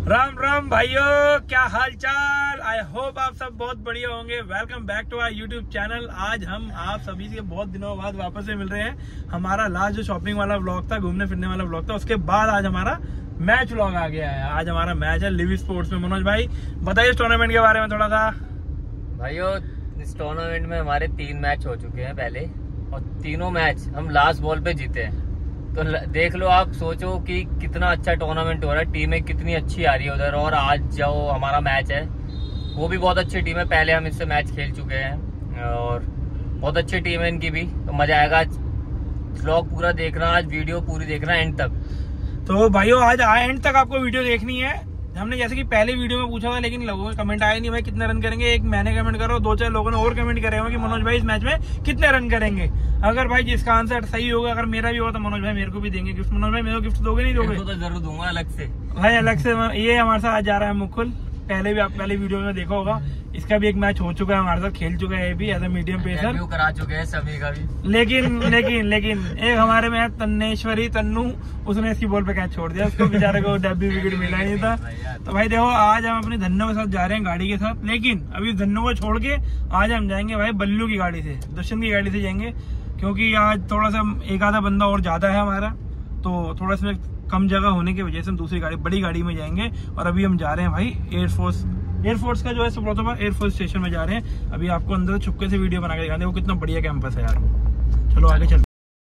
राम राम भाइयों, क्या हाल चाल। आई होप आप सब बहुत बढ़िया होंगे। Welcome back to our YouTube channel. आज हम आप सभी से बहुत दिनों बाद वापस से मिल रहे हैं। हमारा लास्ट जो शॉपिंग वाला व्लॉग था, घूमने फिरने वाला व्लॉग था, उसके बाद आज हमारा मैच व्लॉग आ गया है। आज हमारा मैच है लिव स्पोर्ट्स में। मनोज भाई बताइए इस टूर्नामेंट के बारे में थोड़ा सा। भाइयों, इस टूर्नामेंट में हमारे 3 मैच हो चुके हैं पहले, और तीनों मैच हम लास्ट बॉल पे जीते हैं। तो देख लो, आप सोचो कि कितना अच्छा टूर्नामेंट हो रहा है, टीमें कितनी अच्छी आ रही है उधर। और आज जो हमारा मैच है वो भी बहुत अच्छी टीम है, पहले हम इससे मैच खेल चुके हैं और बहुत अच्छी टीम है इनकी भी। तो मजा आएगा। आज व्लॉग पूरा देखना, आज वीडियो पूरी देखना एंड तक। तो भाइयों आज एंड तक आपको वीडियो देखनी है। हमने जैसे कि पहले वीडियो में पूछा था, लेकिन लोगों का कमेंट आया नहीं भाई कितने रन करेंगे। एक मैंने कमेंट करा, 2-4 लोगों ने और कमेंट करे होंगे कि मनोज भाई इस मैच में कितने रन करेंगे। अगर भाई जिसका आंसर सही होगा, अगर मेरा भी होगा तो मनोज भाई मेरे को भी देंगे गिफ्ट। मनोज भाई मेरे को गिफ्ट दोगे नहीं दोगे? तो जरूर दूंगा अलग से भाई, अलग से। ये हमारे साथ आज जा रहा है मुकुल। पहले भी आप पहले वीडियो में देखा होगा, इसका भी एक मैच हो चुका है, हमारे साथ खेल चुका है ये भी एज ए मीडियम पेसर। करा चुके हैं सभी का भी। लेकिन एक हमारे में है तन्नेश्वरी तन्नू, उसने इसकी बॉल पे कैच छोड़ दिया, उसको बेचारे को डब्बी विकेट मिला नहीं था। तो भाई देखो, आज हम अपने धन्नो के साथ जा रहे हैं गाड़ी के साथ, लेकिन अभी धन्नो को छोड़ के आज हम जाएंगे भाई बल्लू की गाड़ी से, दुष्यंत की गाड़ी से जाएंगे। क्योंकि आज थोड़ा सा एक आधा बंदा और ज्यादा है हमारा, तो थोड़ा सा कम जगह होने की वजह से हम दूसरी गाड़ी, बड़ी गाड़ी में जाएंगे। और अभी हम जा रहे हैं भाई एयरफोर्स का जो है सुब्रतोवा एयरफोर्स स्टेशन में जा रहे हैं। अभी आपको अंदर छुपके से वीडियो बना के दिखाते हैं, वो कितना बढ़िया कैंपस है यार। चलो आगे चलते।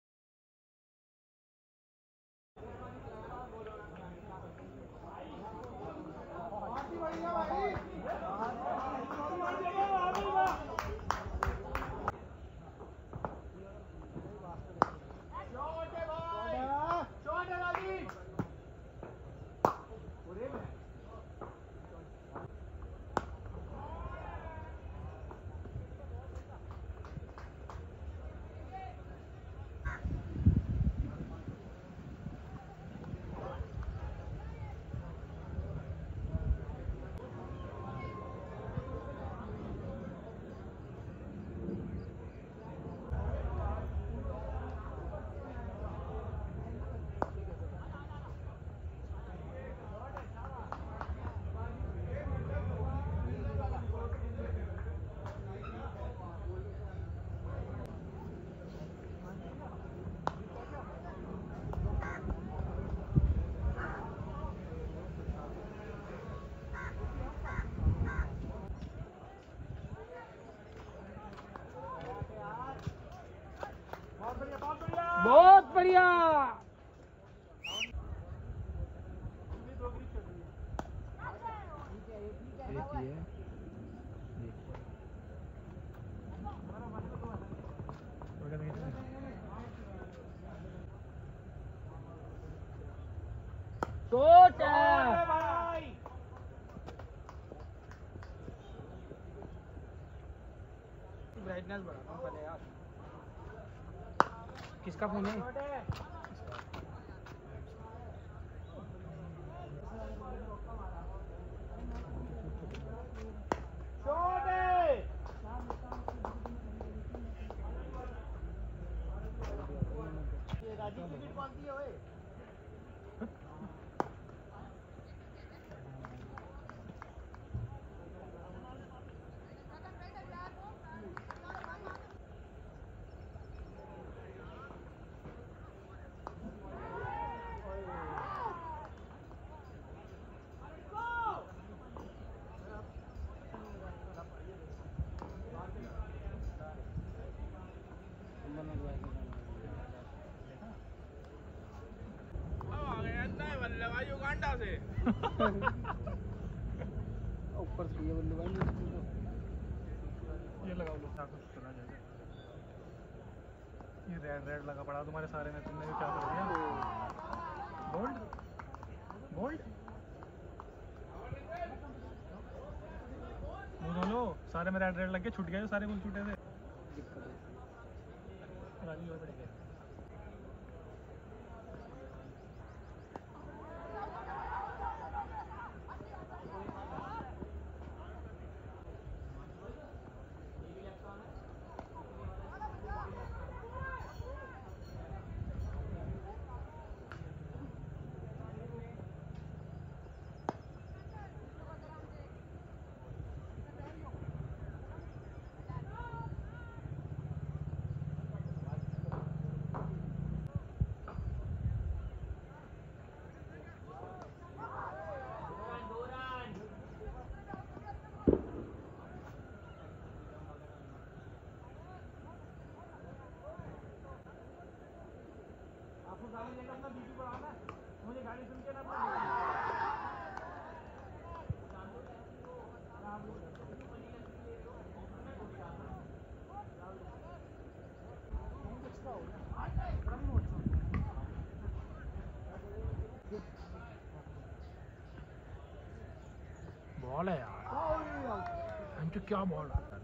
बहुत बढ़िया। ब्राइटनेस बढ़ाता हूँ पहले यार। किसका फोन है? ऊपर से ये बल्लू भाई ये लगाओ लो, क्या कुछ चला जाएगा। ये रेड लगा पड़ा तुम्हारे सारे में, तुमने क्या कर दिया? गोल्ड दोनों सारे में रेड लग के छूट गए, सारे गोल छूटे थे। राजी हो पड़ेगा। बॉल है यार, हम तो क्या बॉल आता है,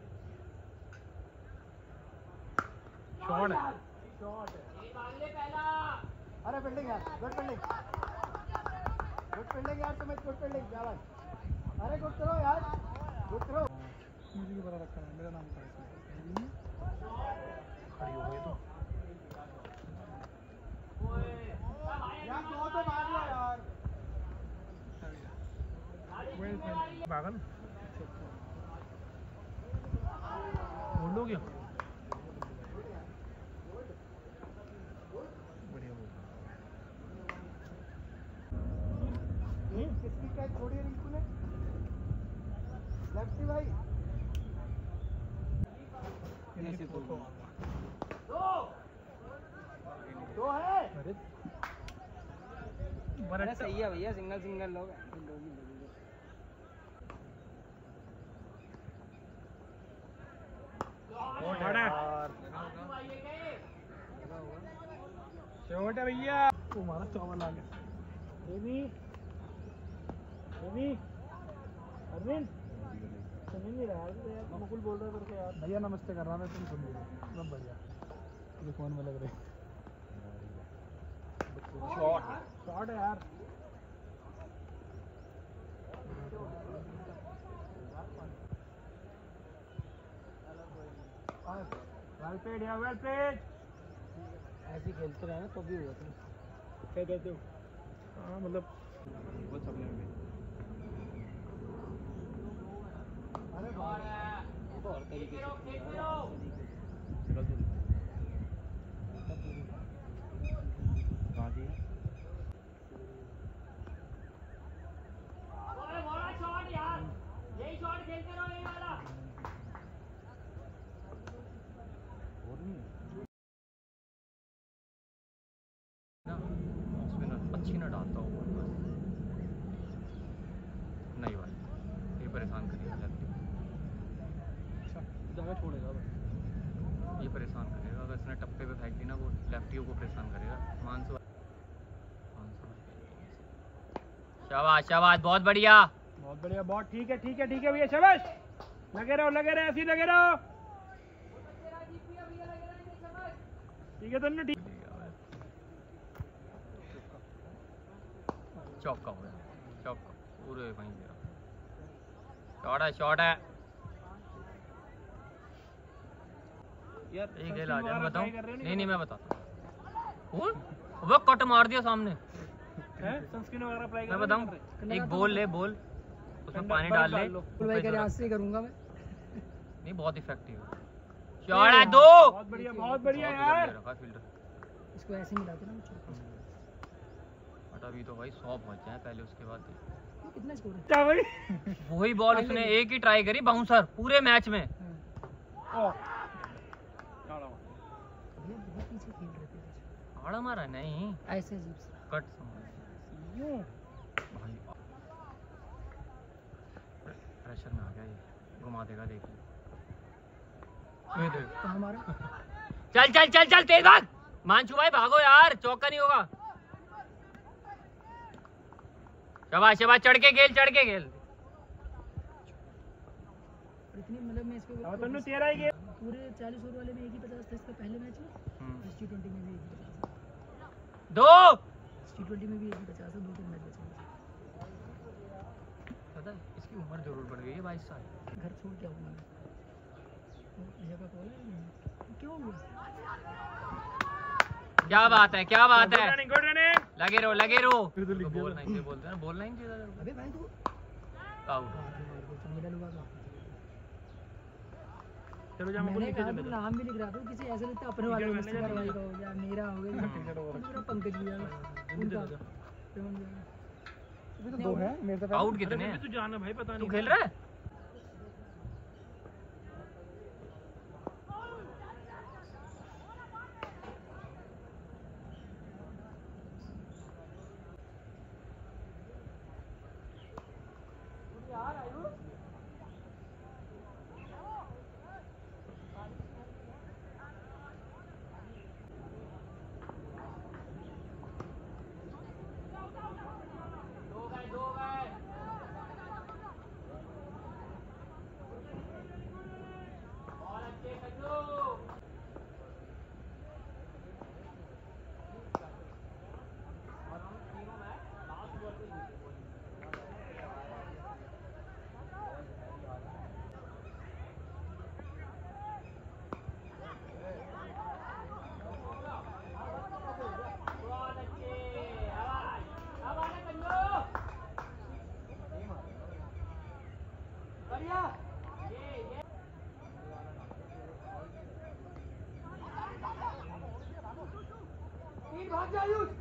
शॉट है, शॉट है। अरे फील्डिंग यार, गुड फील्डिंग, गुड फील्डिंग यार, तुम्हें गुड फील्डिंग, क्या बात, अरे गुड थ्रो यार, गुड थ्रो। मुझे भी पता रखा है, मेरा नाम था इसमें, खड़ी हो गई तो यार बहुत है, मार लो यार। पागल बोल दो क्या, बढ़िया बोल। किसकी कैच छोड़ी है रिंकू ने? लेफ्टी भाई। दो है। अरे सही है भैया, सिंगल सिंगल लोग शॉट है भैया, तुम्हारा चावल आ गया। अरविंद समझ नहीं रहा यार, मुकुल बोल रहा है तेरे को यार, भैया नमस्ते कर रहा मैं, तुम सुन लीजिए, सब बढ़िया, तेरे फोन में लग रहे, शॉट शॉट है यार, वेल प्लेड यार, वेल प्लेड। ऐसे खेलते रहे तो भी हुआ था। क्या कहते हो? हाँ मतलब वो सब में अरे वो और तरीके से अच्छी ना डालता हूँ नहीं भाई, ये परेशान करेगा जगह छोड़ेगा, ये परेशान करेगा, अगर इसने टप्पे पे फेंक दी ना वो लेफ्टियों को परेशान करेगा। मानसू शाबाश शाबाश, बहुत बढ़िया बहुत बढ़िया, बहुत ठीक है ठीक है ठीक है भैया, शाबाश, लगे रहो ऐसे ही लगे रहो, ठीक है तन्नू, ठीक। चौका हो गया, चौका पूरे वहीं गया, शॉट है शॉट है यार एक खेल आ जाए, मैं बताऊं, नहीं नहीं मैं बताता हूँ, वो कट मार दिया सामने, सनस्क्रीन वगैरह अप्लाई मैं बताऊं, एक बोल ले, बोल उसमें पानी डाल ले, आज से करूंगा मैं। नहीं बहुत इफेक्टिव है, शॉट है दो, बहुत बढ़िया यार, रखा फील्डर, इसको ऐसे मिलाते ना बट अभी तो भाई 100 पहुंच जाए पहले, उसके बाद कितना स्कोर है? क्या भाई, वही बॉल उसने एक ही ट्राई करी बाउंसर पूरे मैच में, बहुत पीछे खेल रहे थे, आड़ा मारा नहीं, ऐसे अजीब सा कट यूं भाई, प्रेशर में आ गया ये, घुमा देगा देख ले, कहाँ मारा? चल चल चल चल तेज भाग, मानसू भाई भागो यार, चौका नहीं होगा, शाबाश शाबाश, चढ़ के खेल इतनी मतलब मैं इसको तन्नू तेरा ही गेम, पूरे 40 ओवर वाले में एक ही 50 था इसका, पहले मैच में T20 में भी एक ही 50, दो T20 में भी एक ही 50 था, 2-3 मैच बचे पता है इसकी उम्र जरूर बढ़ गई है 22 साल, घर छोड़ के आऊंगा मैं, भैया का कॉल है, क्यों हुआ? क्या बात है गुड रनिंग, लगे रहो तो बोलना ही बोलते हैं, बोलना ही चाहिए, अबे भाई तू आउट, मेडल हुआ था, चलो जा, मैंने कहा तू नाम भी लिख रहा था, किसी ऐसे लिखता अपने वाले मुस्तफा भाई का हो गया, मेरा हो गया, मेरा पंकज भैया उनका, अभी तो दो है मेरे से, आउट कितने हैं? तू जाना भाई, पता नहीं तू खेल रहा है, बढ़िया तीन भाग जा आयुष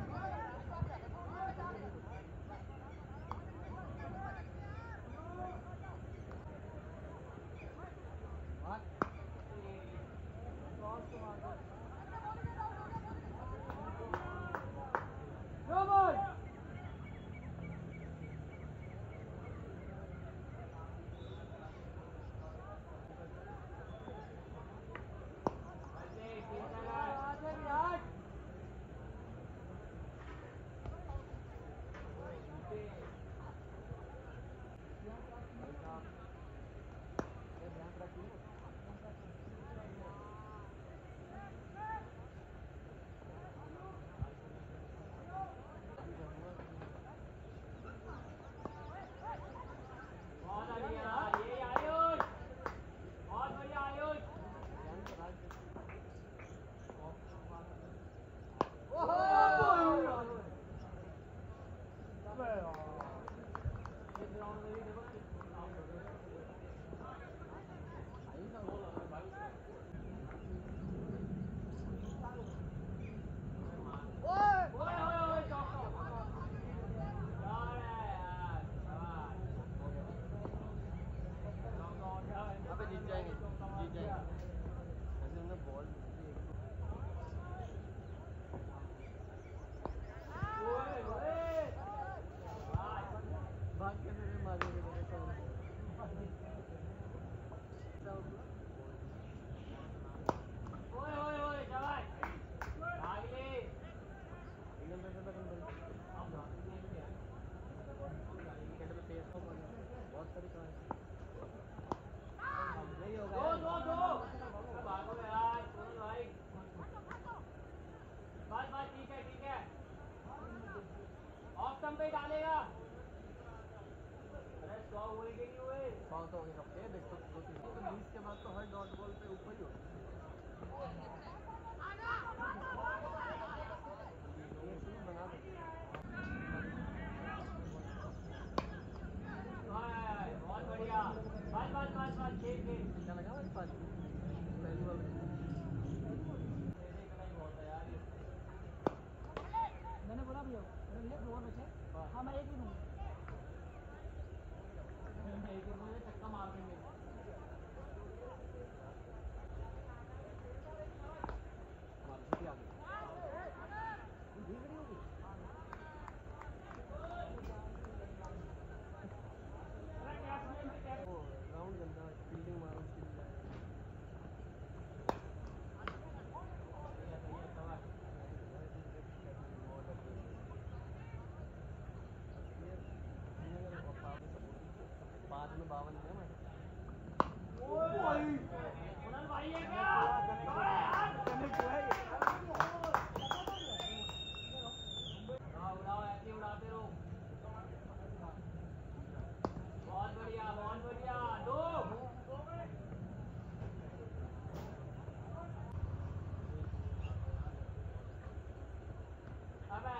मैंने बोला भैया मेरे लिए 2 और बचे हाँ मैं एक ही दूंगा चक्का मार देंगे राउंड गंदा फील्डिंग मारो बाद में 52 है मैं भाई है क्या उड़ाओ ऐसे उड़ाते रहो बहुत बढ़िया 2 अबे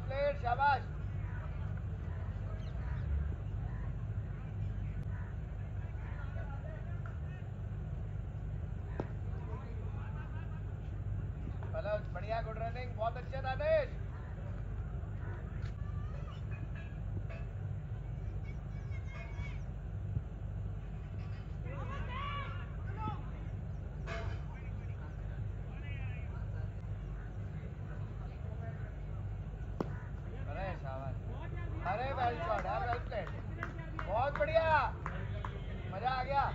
प्लेट शाबाश हेलो बढ़िया गुड रनिंग बहुत अच्छे दानिश अरे वेल शॉट यार वेल प्लेड बहुत बढ़िया मजा आ गया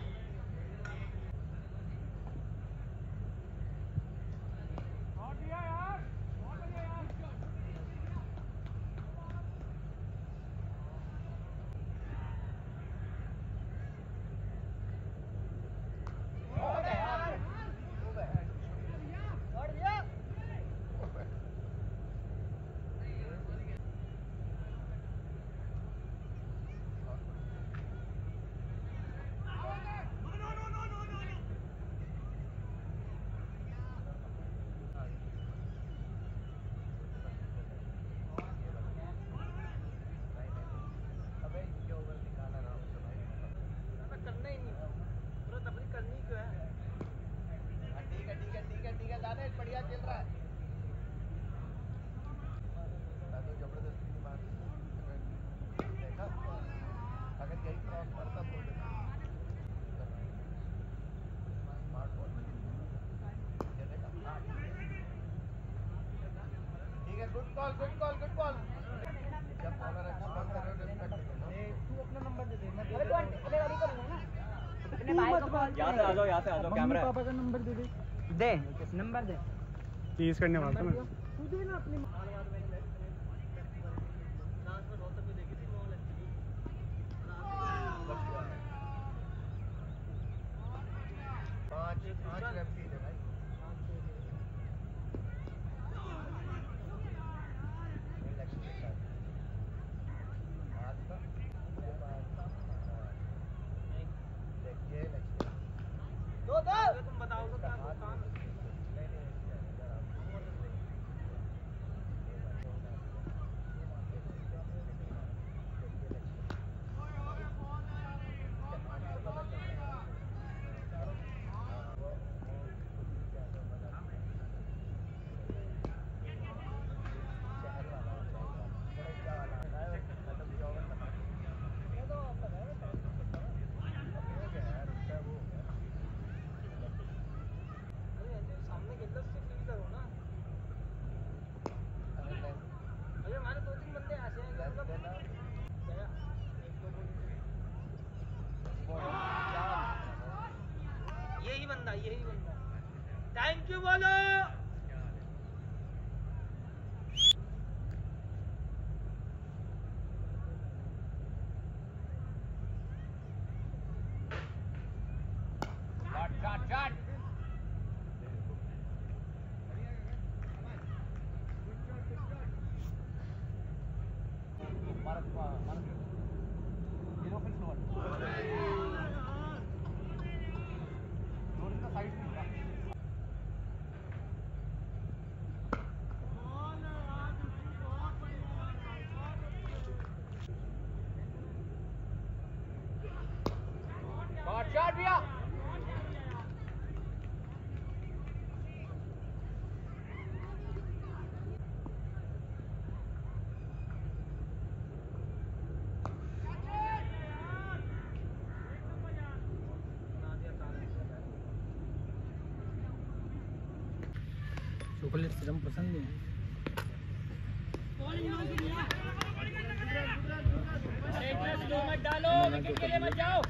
ठीक है दानिश बढ़िया खेल रहा है जबरदस्ती मार देखा अगर यही क्रॉस करता बोल देता ठीक है good call good call good call जब बॉलर एक्सपर्ट कर रहे हो रिस्पेक्ट तू अपना नंबर दे दे मैं अरे तू अगले वाली करूंगा ना अपने भाई को कॉल यहाँ से आ जाओ कैमरा पापा का नंबर दे दे नंबर दे चीज करने वाला था तू दे ना अपने पाँच लेफ्टी है भाई दो तुम बताओ तो क्या काम यही बंदा थैंक यू बोलो शॉट भैया चॉकलेट सिरम पसंद नहीं है मत डालो विकेट के लिए मत जाओ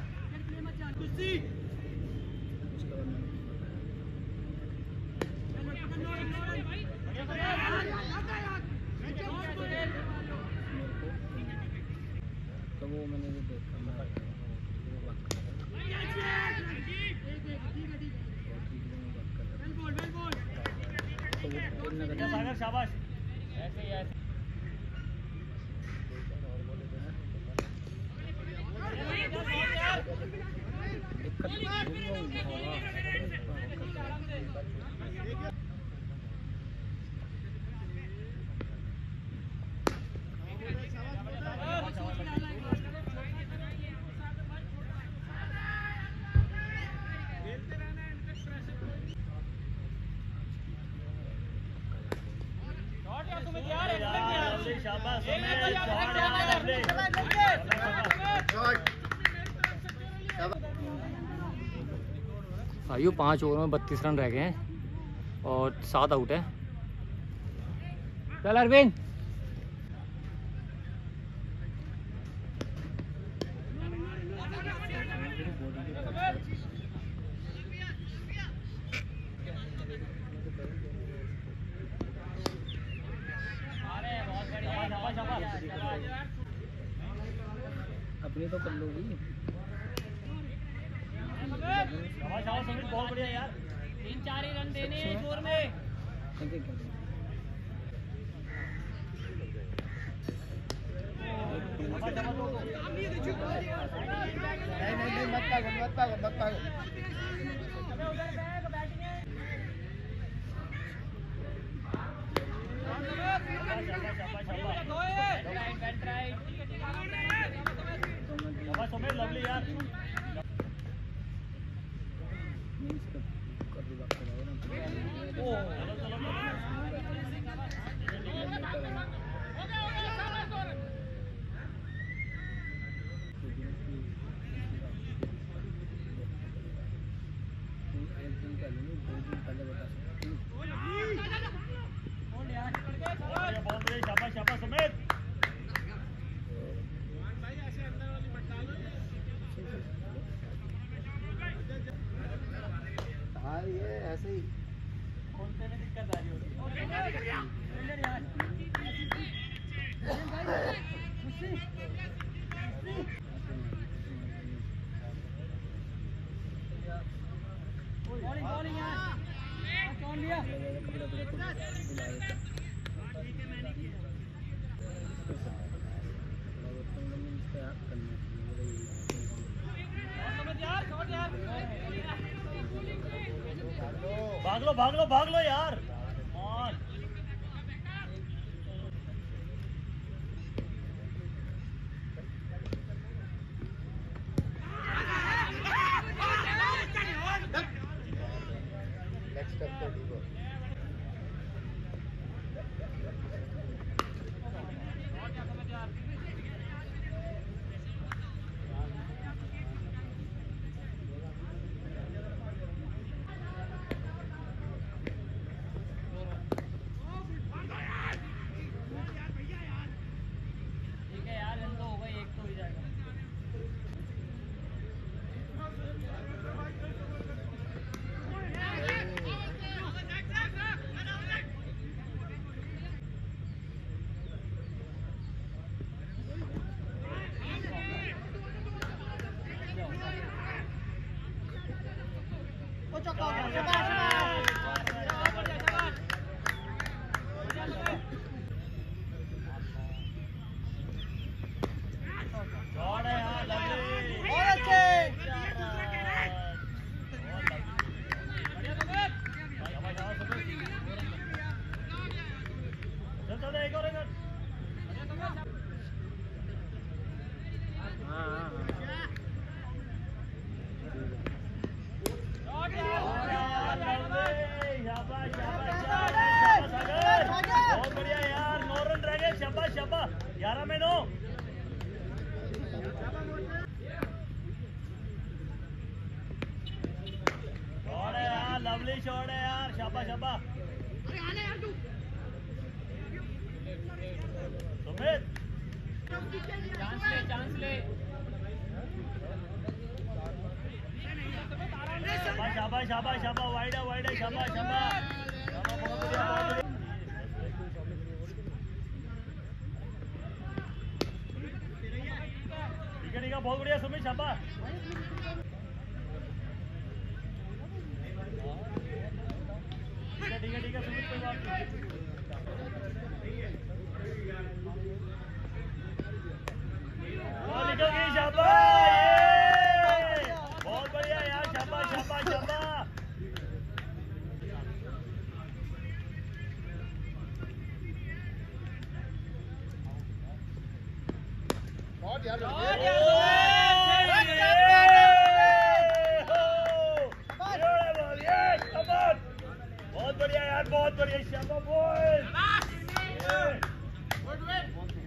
तो वो मैंने भी देखा सागर शाबाश ऐसे ही ऐसे भाइयों 5 ओवर में 32 रन रह गए हैं और 7 आउट है। चल अरविंद। अपनी तो कर लोगी। बहुत बढ़िया यार, 3-4 ही रन देने हैं इस ओवर में। नहीं मत भागो। लवली यार। शाबाश समेत। हाँ ये ऐसे ही कौन से में दिक्कत आ रही होगी। भाग लो यार। बहुत बढ़िया यार, 9 रन रह गए। शाबाश शाबाश, 11 में 9। शॉट है यार, लवली शॉट है यार, शाबाश शाबाश। सुमित चांस ले। शाबाश शाबाश शाबाश, वाइड है, शाबाश शाबाश। ठीक है, बहुत बढ़िया सुमित, शाबाश। ठीक है सुमित, कोई बात नहीं। निकल गई, शाबाश। बहुत बढ़िया यार, शाबाश शाबाश शाबाश। बहुत बढ़िया यार, बहुत बढ़िया, शाबाश बॉय।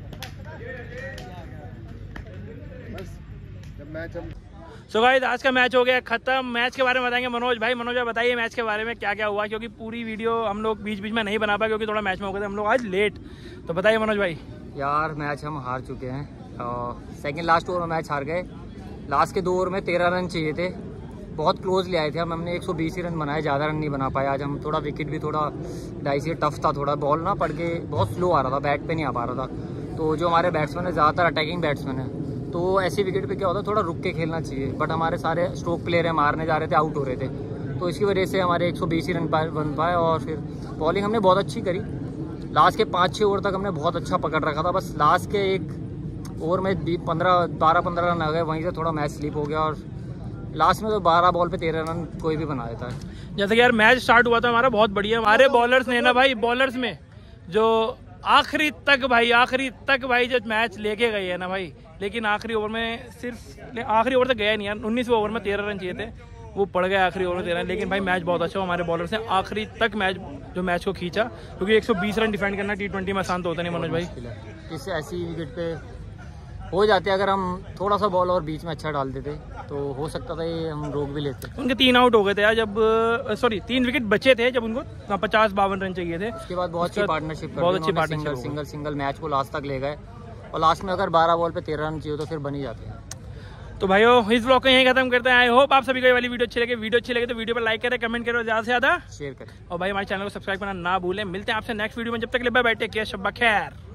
मैच हम सो गाइस आज का मैच हो गया खत्म। मैच के बारे में बताएंगे मनोज भाई। मनोज भाई बताइए मैच के बारे में क्या क्या हुआ, क्योंकि पूरी वीडियो हम लोग बीच बीच में नहीं बना पाए क्योंकि थोड़ा मैच में हो गए थे हम लोग आज लेट। तो बताइए मनोज भाई। यार मैच हम हार चुके हैं, सेकंड लास्ट ओवर में मैच हार गए। लास्ट के 2 ओवर में 13 रन चाहिए थे, बहुत क्लोज ले आए थे हमने 120 ही रन बनाए, ज़्यादा रन नहीं बना पाए आज हम। थोड़ा विकेट भी थोड़ा डाइसी टफ था, थोड़ा बॉल ना पड़ के बहुत स्लो आ रहा था, बैट पे नहीं आ पा रहा था। तो जो हमारे बैट्समैन है ज़्यादातर अटैकिंग बैट्समैन है, तो ऐसी विकेट पे क्या होता है थोड़ा रुक के खेलना चाहिए, बट हमारे सारे स्ट्रोक प्लेयर है मारने जा रहे थे, आउट हो रहे थे, तो इसकी वजह से हमारे 120 ही रन बन पाए। और फिर बॉलिंग हमने बहुत अच्छी करी, लास्ट के 5-6 ओवर तक हमने बहुत अच्छा पकड़ रखा था, बस लास्ट के 1 ओवर में 12-15 रन आ गए, वहीं से थोड़ा मैच स्लिप हो गया और लास्ट में तो 12 बॉल पे 13 रन कोई भी बना देता है। जैसे कि यार मैच स्टार्ट हुआ था हमारा बहुत बढ़िया, हमारे बॉलर्स ने ना भाई, बॉलर्स में जो आखिरी तक भाई जो मैच लेके गए है ना भाई, लेकिन आखिरी ओवर में सिर्फ आखिरी ओवर तक गया नहीं यार, 19वें ओवर में 13 रन चाहिए थे, वो पड़ गए आखिरी ओवर में 13 रन। लेकिन भाई मैच बहुत अच्छा, हमारे बॉलर्स ने आखिरी तक मैच को खींचा, क्योंकि 120 रन डिफेंड करना T20 में आसान तो होता नहीं मनोज भाई। इससे ऐसी विकेट पे हो जाते, अगर हम थोड़ा सा बॉल और बीच में अच्छा डाल देते तो हो सकता था ये हम रोक भी लेते। उनके 3 आउट हो गए थे यार, जब 3 विकेट बचे थे जब उनको 50-52 रन चाहिए थे। उसके बाद बहुत अच्छी पार्टनरशिप, सिंगल मैच को लास्ट तक ले गए और लास्ट में अगर 12 बॉल पे 13 रन चाहिए तो फिर बन ही जाते हैं। तो भाइयों इस ब्लॉग को यहीं खत्म करते हैं। आई होप आप सभी को ये वाली वीडियो अच्छी लगे तो वीडियो पर लाइक करें, कमेंट करें और ज्यादा से ज्यादा शेयर करें, और भाई हमारे चैनल को सब्सक्राइब करना ना भूलें। मिलते हैं आपसे नेक्स्ट वीडियो में, जब तक के लिए बाय बाय, टेक केयर, शब्बा खैर।